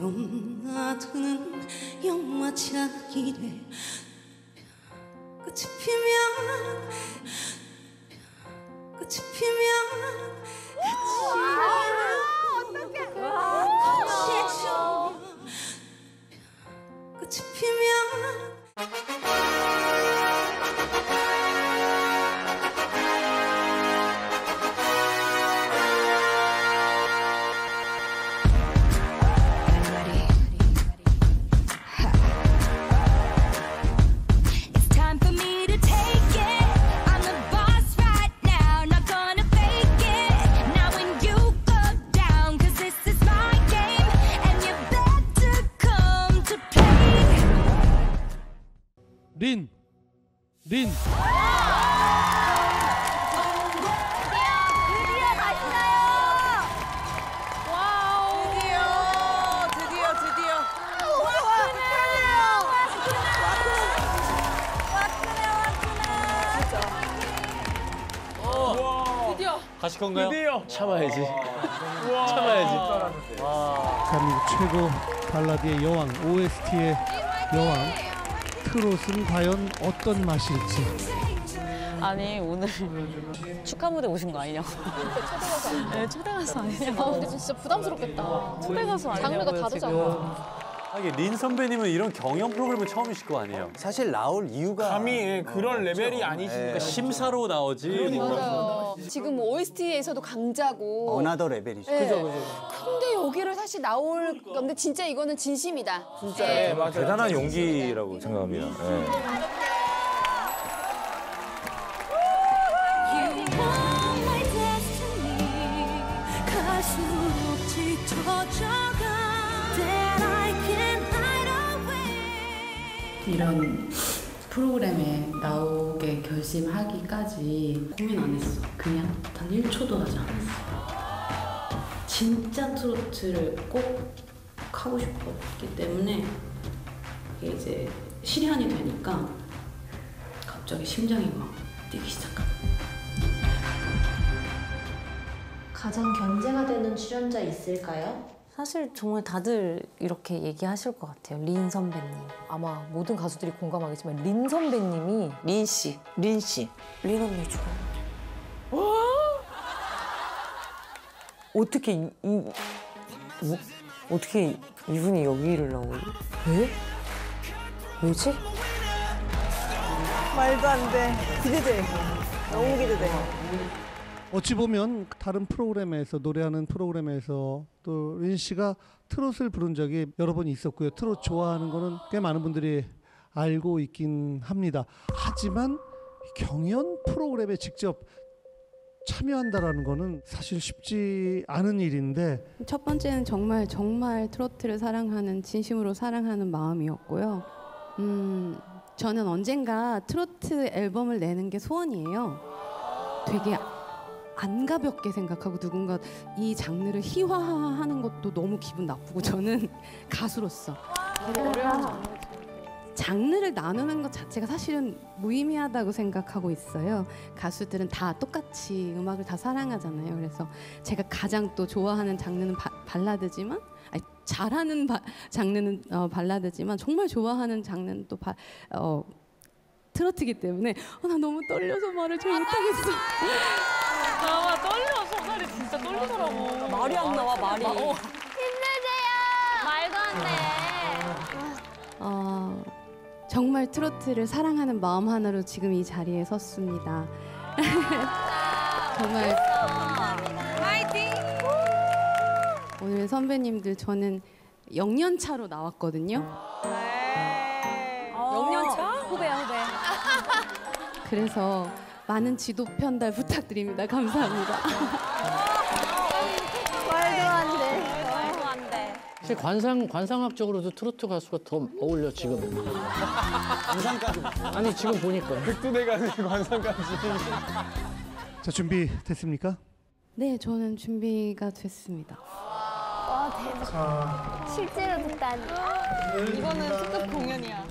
스며나드는 영마차기래 끝이 피면 끝이 피면 린. 드디어 가시나요? 와우. 드디어. 드디어. 가실 건가요? 드디어. 참아야지. 대한민국 최고 발라드의 여왕, OST의 여왕. 트롯은 과연 어떤 맛일지. 아니 오늘 축하 무대 오신 거 아니냐고. 네, 초대 가수 아니냐고. 근데 진짜 부담스럽겠다. 초대 가수 아니냐고요. 장르가 다르잖아. 하긴 린 선배님은 이런 경연 프로그램은 처음이실 거 아니에요? 사실 나올 이유가 감히 그런 레벨이 아니시니까. 그러니까 심사로 나오지. 맞아요. 지금 뭐 OST에서도 강자고. 어나더 레벨이죠. 네. 근데 여기를 사실 나올 건데 진짜 이거는 진심이다. 진짜. 네, 맞아요. 대단한 용기라고 생각합니다. 네. 이런 프로그램에 나오게 결심하기까지 고민 안 했어. 그냥 단 1초도 하지 않았어. 진짜 트로트를 꼭 하고 싶었기 때문에 이게 이제 실현이 되니까 갑자기 심장이 막 뛰기 시작하고. 가장 견제가 되는 출연자 있을까요? 사실 정말 다들 이렇게 얘기하실 것 같아요. 린 선배님. 아마 모든 가수들이 공감하겠지만 린 선배님이 린 씨. 린 언니 좋아요. 어떻게 이분이 여기를 나오지? 왜? 왜지? 말도 안 돼. 기대돼. 너무 기대돼. 어찌 보면 다른 프로그램에서 노래하는 프로그램에서 또 린 씨가 트롯을 부른 적이 여러 번 있었고요. 트롯 좋아하는 거는 꽤 많은 분들이 알고 있긴 합니다. 하지만 경연 프로그램에 직접 참여한다라는 거는 사실 쉽지 않은 일인데, 첫 번째는 정말 트로트를 사랑하는, 진심으로 사랑하는 마음이었고요. 저는 언젠가 트로트 앨범을 내는 게 소원이에요. 되게 안 가볍게 생각하고 누군가 이 장르를 희화화하는 것도 너무 기분 나쁘고, 저는 가수로서 장르를 나누는 것 자체가 사실은 무의미하다고 생각하고 있어요. 가수들은 다 똑같이 음악을 다 사랑하잖아요. 그래서 제가 가장 또 좋아하는 장르는 발라드지만, 아니, 잘하는 장르는 발라드지만 정말 좋아하는 장르는 또 트로트이기 때문에 나 너무 떨려서 말을 잘 못하겠어. 나 떨려. 손발이 진짜 떨리더라고. 말이 안 나와, 말이. 힘내세요. 말도 안 돼. 정말 트로트를 사랑하는 마음 하나로 지금 이 자리에 섰습니다. 정말 화이팅! 오늘 선배님들, 저는 0년 차로 나왔거든요. 네. 0년 차? 후배야. 그래서 많은 지도 편달 부탁드립니다. 감사합니다. 말도 안 돼. 사실 관상학적으로도 트로트 가수가 더 어울려 지금. 관상까지. 아니 지금 보니까. 백두대가 관상까지. 자, 준비됐습니까? 네, 저는 준비가 됐습니다. 와, 대박. 실제로 듣다니. 이거는 특급 공연이야.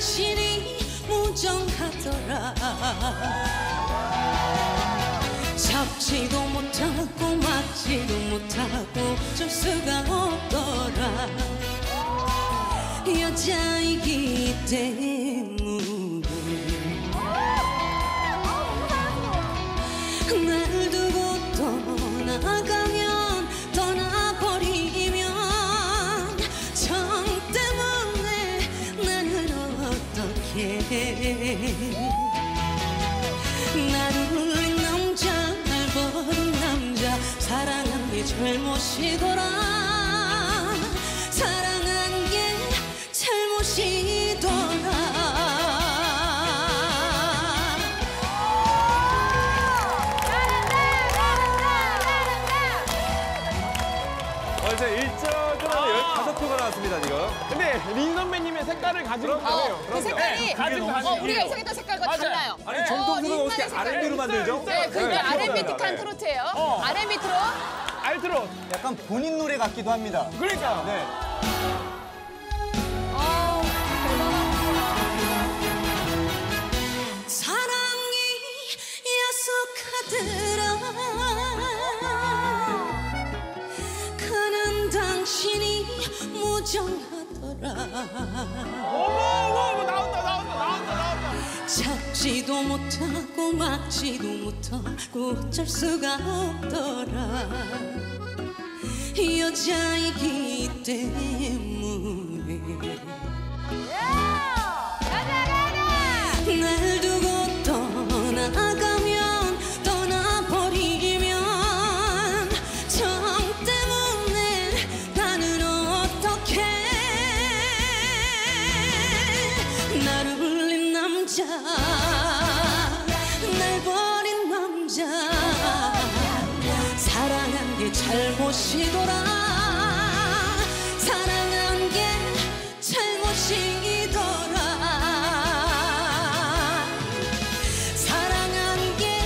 당신이 무정하더라. 잡지도 못하고 막지도 못하고 줄 수가 없더라. 여자이기 때문에 날 두고 떠나가면 떠나버리면 정 때문에 나는 어떡해. 나를 울린 남자 날 버린 남자 사랑한 게 잘못이더라. 사랑한 게 잘못이더라. 이제 1절 끝나면 15표가 나왔습니다, 지금. 근데 린 선배님의 색깔을 가지고 가네요. 그 색깔이 우리가 예상했던 색깔과 달라요. 아니, 정통으로 어떻게 R&B로 만들죠? 네, 그게 R&B틱한 트로트예요. R&B 트롯. 알트로. 약간 본인 노래 같기도 합니다. 그러니까. 네. 사랑이 야속하더라. 가는 당신이 무정하더라. 어머, 나온다. 잡지도 못하고 막지도 못하고 어쩔 수가 없더라. 여자이기 때문에 날 두고 떠나가면 떠나버리면 정 때문에 나는 어떡해. 나를 울린 남자 날 버린 남자 사랑한 게 잘못이더라. 사랑한 게 잘못이더라. 사랑한 게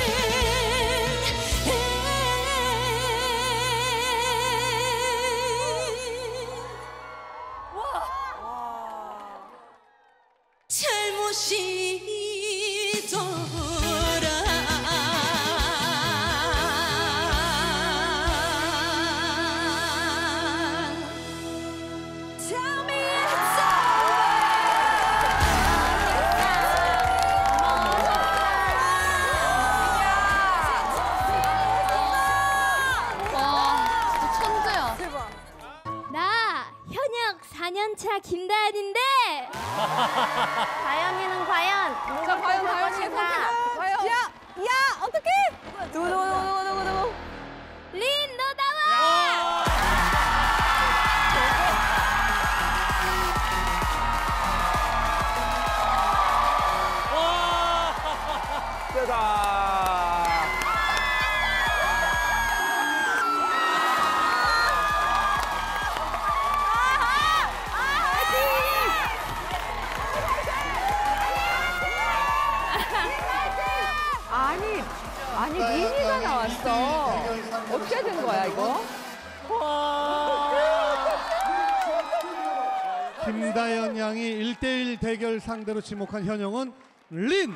나 현역 4년차 김다연인데. 다연이는 과연 누가 과연 야, 어떡해? 누구. 린, 너 나와! 아니 리니가 나왔어. 어떻게 된 거야 이거? 김다연 양이 1대1 대결 상대로 지목한 현영은 린.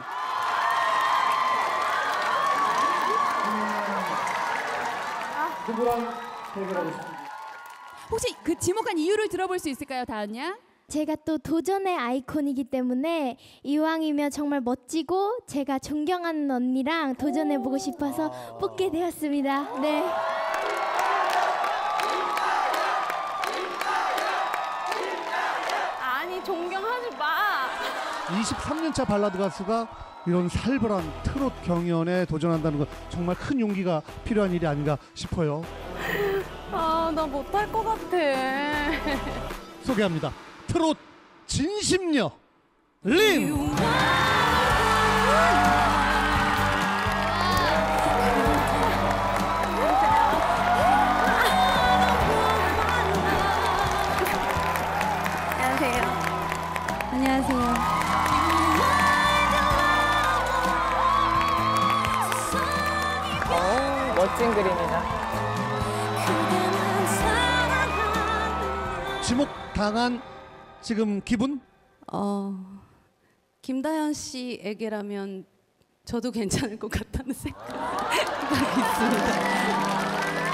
누구랑 대결하고 싶습니다. 혹시 그 지목한 이유를 들어볼 수 있을까요, 다은 양? 제가 또 도전의 아이콘이기 때문에 이왕이면 정말 멋지고 제가 존경하는 언니랑 도전해보고 싶어서 뽑게 되었습니다. 네. 아니 존경하지 마. 23년차 발라드 가수가 이런 살벌한 트롯 경연에 도전한다는 건 정말 큰 용기가 필요한 일이 아닌가 싶어요. 아, 나 못할 것 같아. 소개합니다. 트롯 진심녀 린. 안녕하세요. 멋진 그림이다. 지목 당한 지금 기분? 김다현 씨에게라면 저도 괜찮을 것 같다는 생각이 있습니다.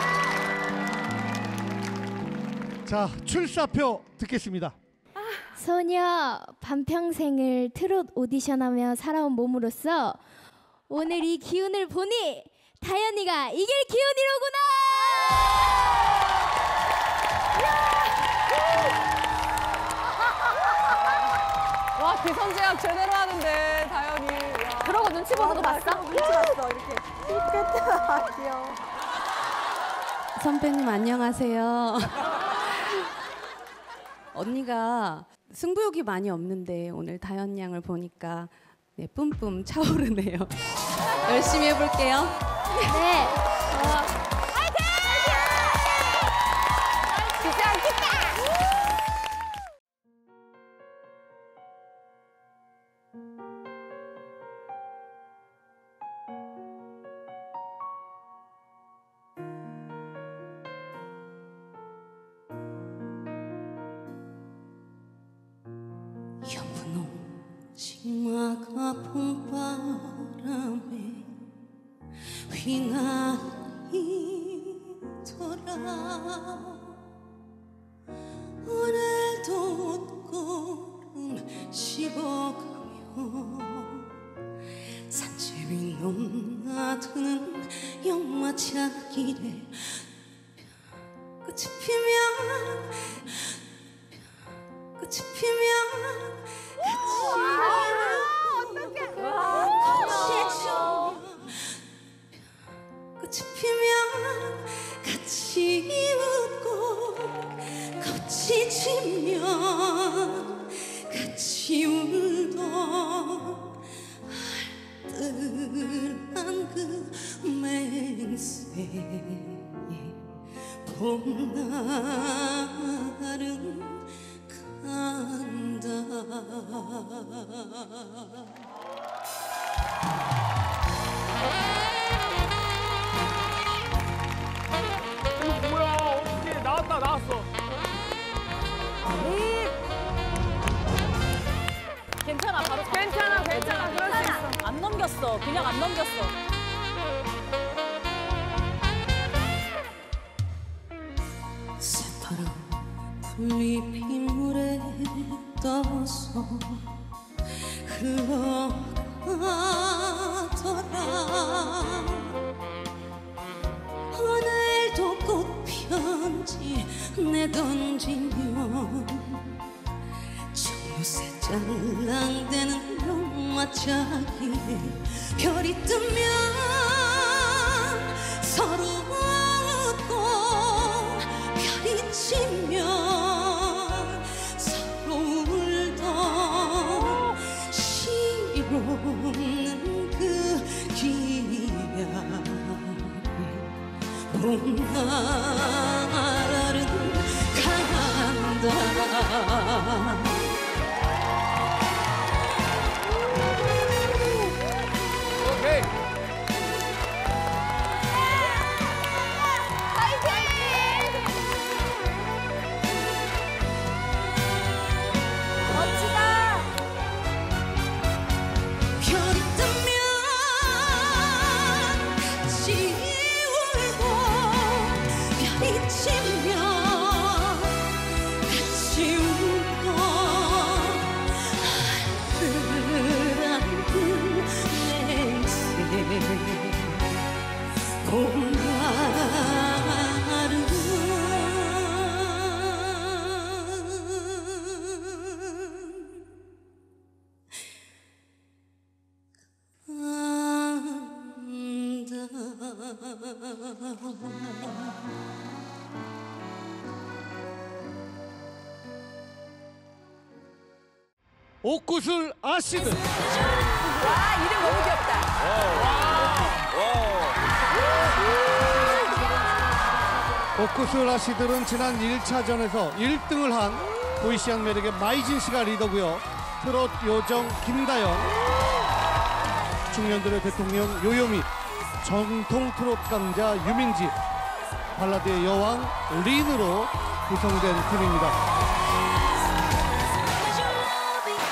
자, 출사표 듣겠습니다. 소녀 반평생을 트롯 오디션하며 살아온 몸으로서 오늘 이 기운을 보니 다현이가 이길 기운이로구나. 와, 기선제압 제대로 하는데, 다현이. 그러고 눈치 보는 거 봤어? 눈치 봤어, 이렇게. 좋겠다, 귀여워. 선배님 안녕하세요. 언니가 승부욕이 많이 없는데 오늘 다현 양을 보니까 네, 뿜뿜 차오르네요. 열심히 해볼게요. 네. 치마가 봄바람에 휘날리더라. 오늘도 꽃걸음 식어가며 산채위 넘나드는 영마차길에 꽃이 피면 꽃이 피면 같이 웃고 꽃이 지면 같이 울던 알뜰한 그 맹세에 봄날은 간다. 뭐야, 어떻게 나왔어. 괜찮아, 바로 괜찮아. 그럴 수 있어. 안 넘겼어. 그냥 안 넘겼어. 새파란 풀잎이 물에 떠서 흘러가더라. 오늘도 꽃편지 내던지면 정요새 짤랑대는 영마차기에 별이 뜨면 서로 웃고 별이 지면 서로 울던 시없는 그 기약 봄날은 간다. 오케이. 별이 뜨면 같이 울고 별이 지면 같이 울고 알뜰한 그 맹세 옷구슬 아시드. 와, 이름 너무 귀엽다. 옷구슬 아시들은 지난 1차전에서 1등을 한 보이시한 매력의 마이진 씨가 리더고요. 트롯 요정 김다연, 중년들의 대통령 요요미, 정통 트롯 강자 유민지, 발라드의 여왕 린으로 구성된 팀입니다.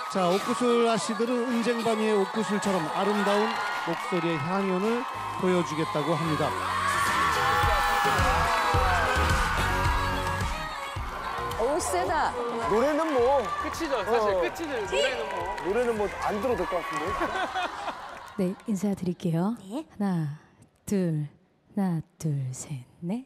자, 옥구슬 아씨들은 은쟁반이의 옥구슬처럼 아름다운 목소리의 향연을 보여주겠다고 합니다. 오 세다. 노래는 뭐 끝이죠. 사실 끝이죠. 노래는 뭐. 노래는 뭐 안 들어도 될 것 같은데. 네, 인사드릴게요. 하나, 둘, 셋, 넷.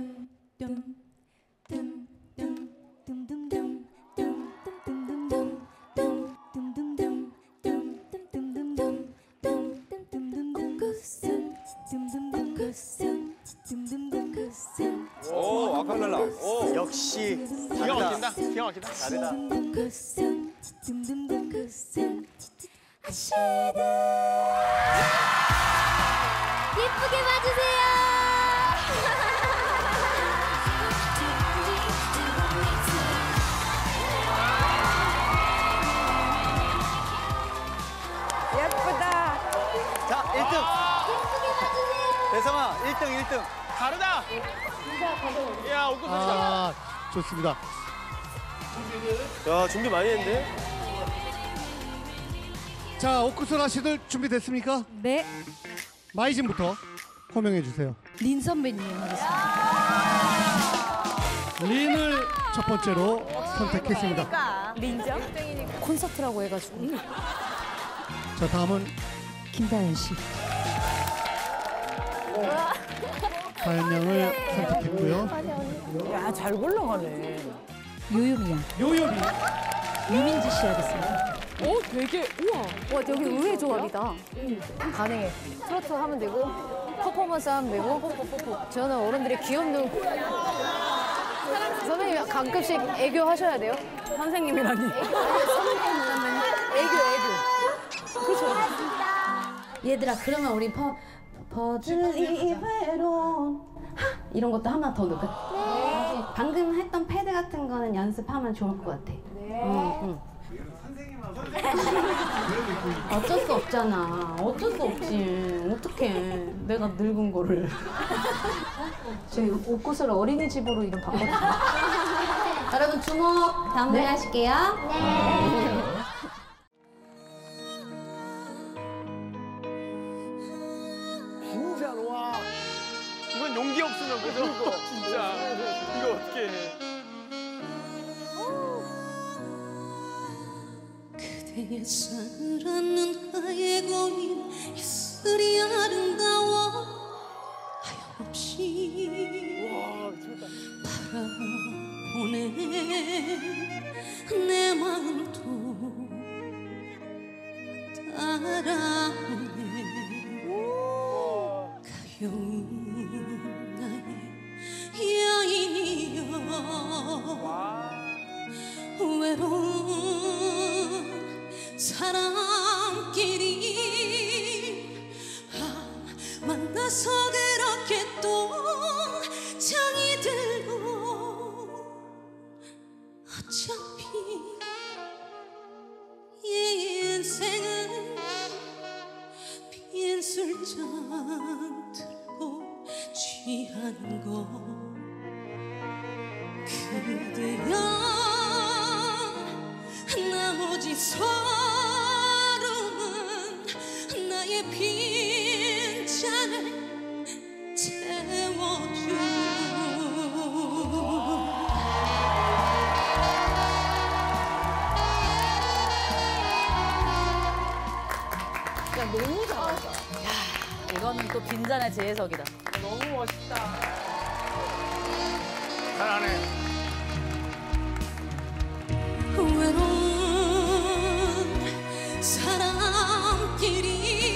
오, 아칼랄라. 오, 역시 기가 막힌다. 기가 막힌다. 다르다. 예쁘게 봐주세요. 예쁘다. 자, 1등. 배성아, 1등. 다르다. 야, 옥구슬 아, 좋습니다. 야, 준비 많이 했는데? 자, 옥구슬 아씨들 준비됐습니까? 네, 마이진부터 호명해 주세요. 린 선배님 하겠습니다. 린을 첫 번째로 선택했습니다. 린정? 콘서트라고 해가지고. 자, 다음은 김다현 씨. 다현 양을 선택했고요. 야, 잘 굴러가네. 요요미 양. 요요미. 유민지 씨 하겠습니다. 오, 되게 우와. 와, 여기 의외의 조합이다. 가능해. 트로트 하면 되고, 퍼포먼스 하면 되고. 저는 어른들의 귀여운 눈. 선생님 가끔씩 애교 하셔야 돼요. 선생님이라니. 애교. 그렇죠. 얘들아, 그러면 우리 버들이 외로운 이런 것도 하나 더 넣을까? 방금 했던 패드 같은 거는 연습하면 좋을 것 같아. 응. 어쩔 수 없잖아. 어쩔 수 없지. 어떡해. 내가 늙은 거를. 저희 옥구슬 어린이집으로 이름 바꿨어요. 여러분 주목. 다음 노래 하실게요. 진짜로 와. 이건 용기 없으면 그죠? 진짜. 이거 어떻게 해. 그대의 사랑은 나의 고민 이슬이 아름다워 하염없이 바라보네 내 마음도 따라오네 가여운 나의 여인이여 외로운 사람끼리 만나서 그렇게 또 정이 들고 어차피 이 인생은 빈 술잔 들고 취한 거 그대여 나머지 서름은 나의 빈 잔을 채워줘 야, 너무 잘한다. 이거는 또 빈잔의 재해석이다. 너무 멋있다. 잘하네. 외로운 사람끼리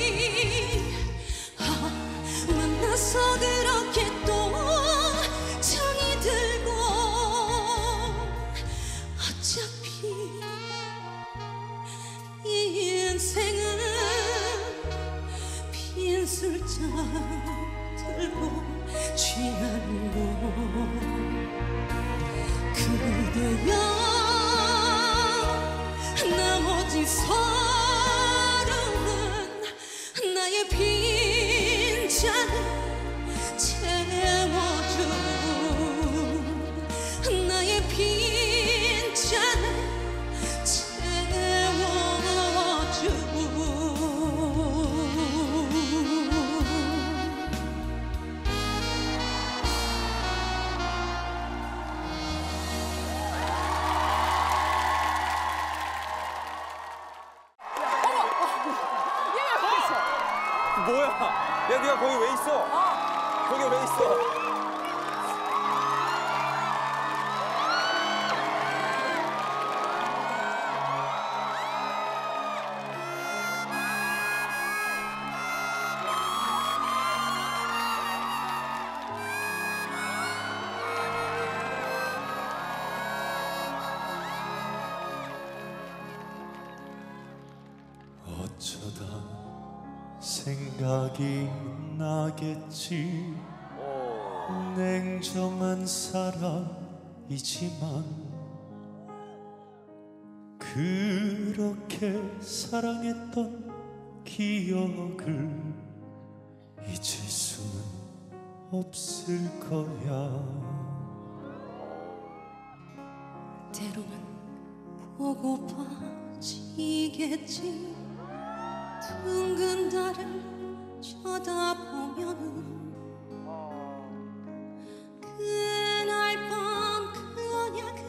만나서 그렇게 또 정이 들고 어차피 이 인생은 빈 술잔 들고 취하는 거 그대여 나머지 서름은 나의 빈 잔을 채워줘 나의 빈 잔을 채워줘 뭐야? 야, 네가 거기 왜 있어? 거기 왜 있어? 어쩌다 생각이 나겠지. 냉정한 사람이지만 그렇게 사랑했던 기억을 잊을 수는 없을 거야. 때로는 보고파지겠지. 둥근 달을 쳐다보면은 그날 밤 그녀를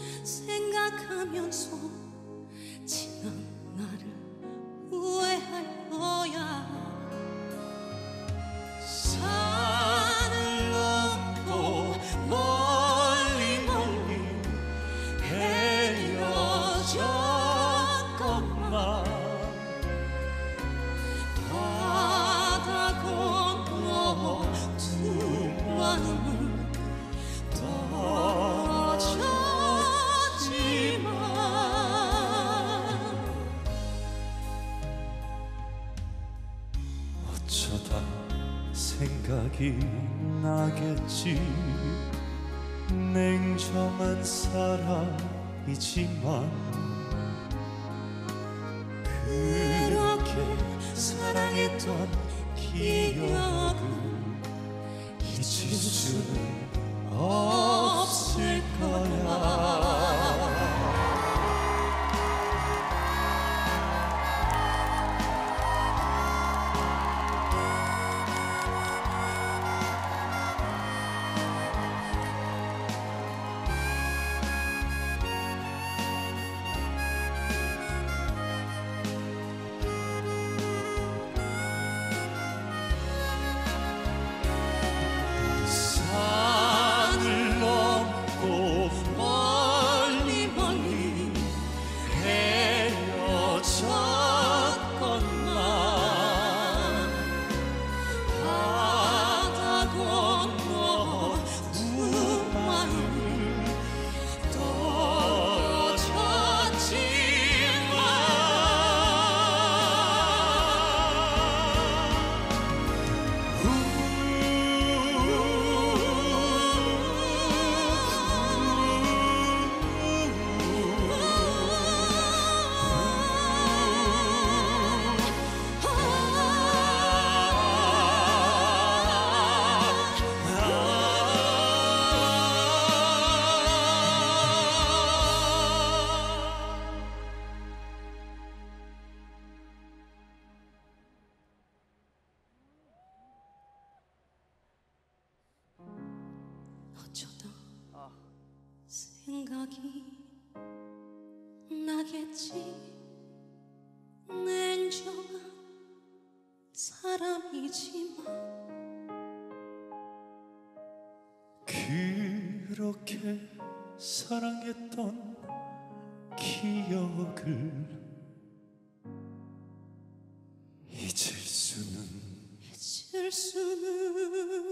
생각하면서 지난 나를 후회할 거야. 산을 넘고 멀리 멀리 헤어졌건만 바다 건너 두 마음은 떨어졌지만 어쩌다 생각이 나겠지. 냉정한 사람이지만 그렇게 사랑했던 기억을 잊을 수는 없을 거야. 산을 넘고 멀리 멀리 헤어졌건만 바다 건너 두 마음을 어쩌다 생각이 나겠지. 냉정한 사람이지만 그렇게 사랑했던 기억을 잊을 수는 잊을 수는